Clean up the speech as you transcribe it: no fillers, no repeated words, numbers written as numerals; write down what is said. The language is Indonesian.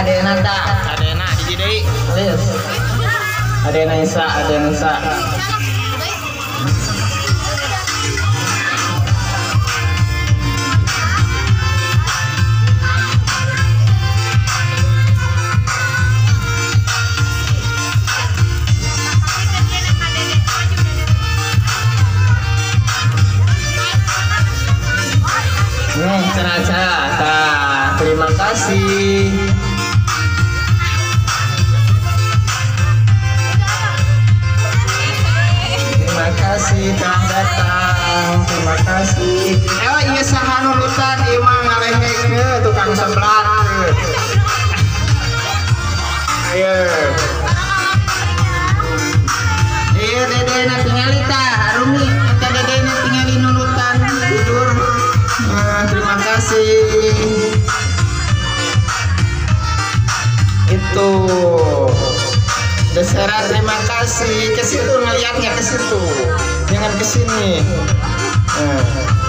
Adena tak? Adena di deui. Lihat. Adena Isa. Cara terima kasih. Terima kasih telah datang. Terima kasih. Iya saha nurutan ieu mah ngalehekeun tukang seblak. Ayo. Iya dede na tingali tah Arumi. Eta dede na tingali nurutan tidur. Terima kasih. Itu Desera, terima kasih. Ke situ ngeliatnya, ke situ, jangan ke sini.